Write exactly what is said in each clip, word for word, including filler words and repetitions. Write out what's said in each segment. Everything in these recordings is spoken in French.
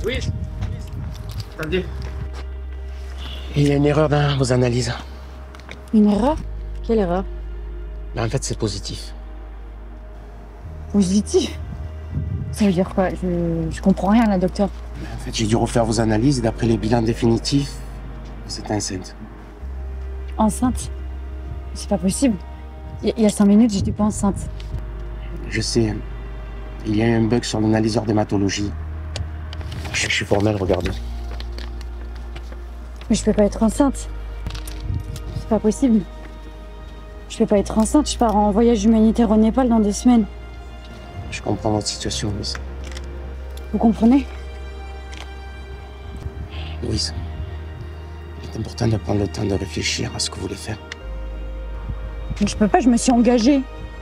Oui. Attendez. Il y a une erreur dans vos analyses. Une erreur? Quelle erreur? Mais en fait, c'est positif. Positif? Ça veut dire quoi? Je, je comprends rien, là, docteur. Mais en fait, j'ai dû refaire vos analyses et d'après les bilans définitifs, vous êtes enceinte. Enceinte? C'est pas possible. Il y, y a cinq minutes, j'étais pas enceinte. Je sais. Il y a eu un bug sur l'analyseur d'hématologie. Je, je suis formel, regardez. Mais je peux pas être enceinte. C'est pas possible. Je peux pas être enceinte, je pars en voyage humanitaire au Népal dans deux semaines. Je comprends votre situation, Louise. Vous comprenez? Louise, il est important de prendre le temps de réfléchir à ce que vous voulez faire. Mais je peux pas, je me suis engagée.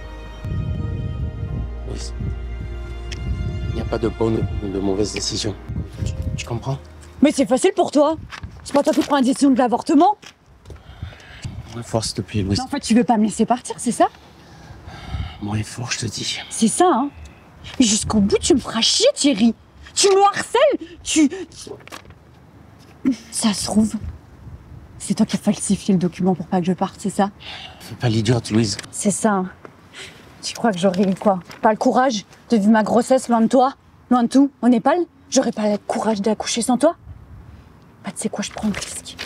Louise, il n'y a pas de bonne ou de mauvaise décision. Tu, tu comprends? Mais c'est facile pour toi. C'est pas toi qui prends la décision de l'avortement. Moins fort, s'il te plaît, Louise. Non, en fait, tu veux pas me laisser partir, c'est ça? Moins fort, je te dis. C'est ça, hein. Mais jusqu'au bout, tu me feras chier, Thierry. Tu me harcèles. Tu... Ça se trouve, c'est toi qui as falsifié le document pour pas que je parte, c'est ça? Fais pas l'idiote, Louise. C'est ça. Hein. Tu crois que j'aurais quoi? Pas le courage de vivre ma grossesse loin de toi? Loin de tout? Au Népal? J'aurais pas le courage d'accoucher sans toi? Bah, tu sais quoi, je prends le risque.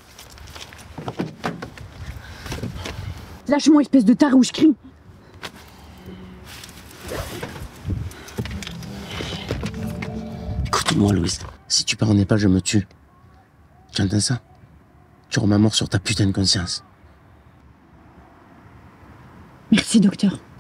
Lâche-moi, espèce de taré, ou je crie. Écoute-moi, Louise. Si tu pars en Népal, je me tue. Tu entends ça? Tu auras ma mort sur ta putain de conscience. Merci, docteur.